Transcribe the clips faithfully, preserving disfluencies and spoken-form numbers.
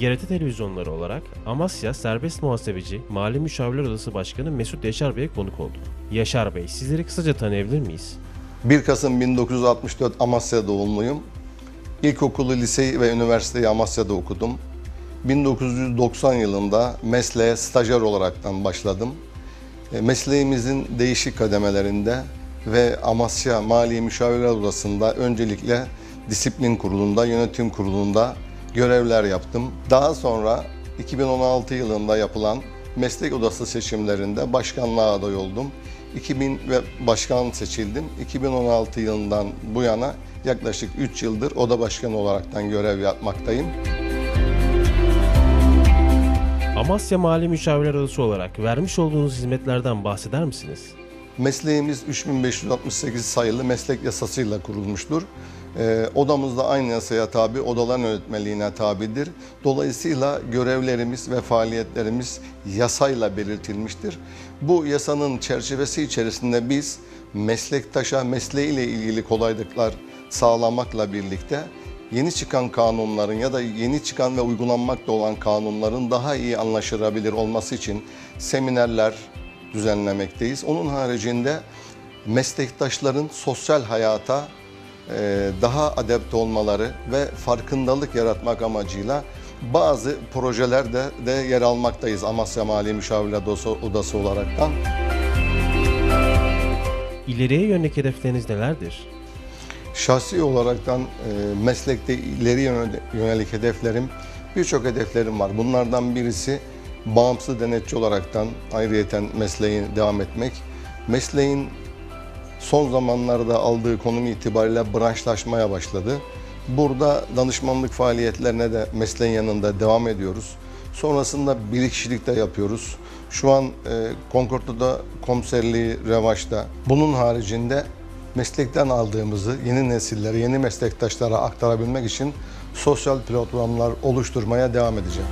T R T televizyonları olarak Amasya Serbest Muhasebeci Mali Müşavirler Odası Başkanı Mesut Yaşar Bey'e konuk olduk. Yaşar Bey, sizleri kısaca tanıyabilir miyiz? bir Kasım bin dokuz yüz altmış dört Amasya doğumluyum. İlkokulu, liseyi ve üniversiteyi Amasya'da okudum. bin dokuz yüz doksan yılında mesleğe stajyer olaraktan başladım. Mesleğimizin değişik kademelerinde ve Amasya Mali Müşavirler Odası'nda öncelikle disiplin kurulunda, yönetim kurulunda görevler yaptım. Daha sonra iki bin on altı yılında yapılan meslek odası seçimlerinde başkanlığa aday oldum. iki bin ve başkan seçildim. iki bin on altı yılından bu yana yaklaşık üç yıldır oda başkanı olaraktan görev yapmaktayım. Amasya Mali Müşavirler Odası olarak vermiş olduğunuz hizmetlerden bahseder misiniz? Mesleğimiz üç bin beş yüz altmış sekiz sayılı meslek yasasıyla kurulmuştur. Ee, odamız da aynı yasaya tabi, odalar yönetmeliğine tabidir. Dolayısıyla görevlerimiz ve faaliyetlerimiz yasayla belirtilmiştir. Bu yasanın çerçevesi içerisinde biz meslektaşa mesleğiyle ilgili kolaylıklar sağlamakla birlikte yeni çıkan kanunların ya da yeni çıkan ve uygulanmakta olan kanunların daha iyi anlaşılabilir olması için seminerler düzenlemekteyiz. Onun haricinde meslektaşların sosyal hayata daha adapte olmaları ve farkındalık yaratmak amacıyla bazı projelerde de yer almaktayız Amasya Mali Müşavirler Odası olaraktan. İleriye yönelik hedefleriniz nelerdir? Şahsi olaraktan meslekte ileri yönelik hedeflerim, birçok hedeflerim var. Bunlardan birisi bağımsız denetçi olaraktan ayrıyeten mesleği devam etmek. Mesleğin son zamanlarda aldığı konum itibariyle branşlaşmaya başladı. Burada danışmanlık faaliyetlerine de mesleğin yanında devam ediyoruz. Sonrasında bir kişilik de yapıyoruz. Şu an e, Concord'da komiserliği revaçta. Bunun haricinde meslekten aldığımızı yeni nesillere, yeni meslektaşlara aktarabilmek için sosyal platformlar oluşturmaya devam edeceğim.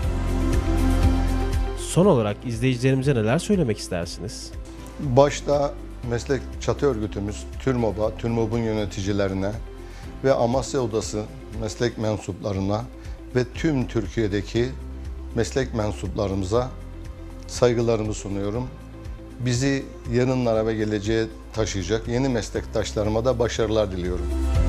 Son olarak izleyicilerimize neler söylemek istersiniz? Başta meslek çatı örgütümüz TÜRMOB'a, TÜRMOB'un yöneticilerine ve Amasya Odası meslek mensuplarına ve tüm Türkiye'deki meslek mensuplarımıza saygılarımı sunuyorum. Bizi yarınlara ve geleceğe taşıyacak yeni meslektaşlarıma da başarılar diliyorum.